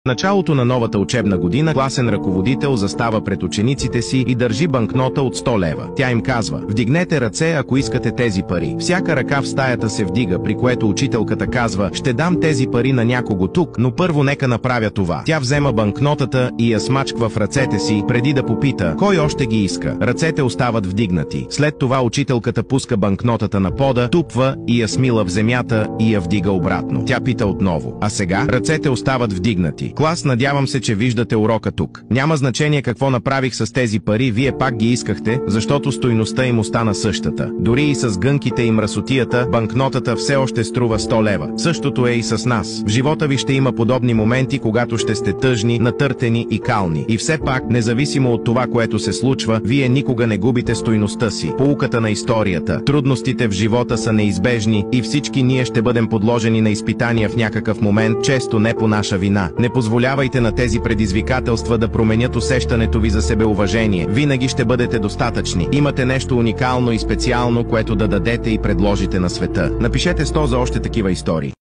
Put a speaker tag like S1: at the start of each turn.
S1: Началото на новата учебна година класен ръководител застава пред учениците си и държи банкнота от 100 лева. Тя им казва: вдигнете ръце, ако искате тези пари. Всяка ръка в стаята се вдига, при което учителката казва: ще дам тези пари на някого тук, но първо нека направя това. Тя взема банкнотата и я смачква в ръцете си, преди да попита кой още ги иска. Ръцете остават вдигнати. След това учителката пуска банкнотата на пода, тупва и я смила в земята и я вдига обратно. Тя пита отново: а сега? Ръцете остават вдигнати. Клас, надявам се, че виждате урока тук. Няма значение какво направих с тези пари, вие пак ги искахте, защото стойността им остана същата. Дори и с гънките и мръсотията, банкнотата все още струва 100 лева. Същото е и с нас. В живота ви ще има подобни моменти, когато ще сте тъжни, натъртени и кални. И все пак, независимо от това, което се случва, вие никога не губите стойността си. Поуката на историята. Трудностите в живота са неизбежни и всички ние ще бъдем подложени на изпитания в някакъв момент, често не по наша вина. Не позволявайте на тези предизвикателства да променят усещането ви за себеуважение. Винаги ще бъдете достатъчни. Имате нещо уникално и специално, което да дадете и предложите на света. Напишете 100 за още такива истории.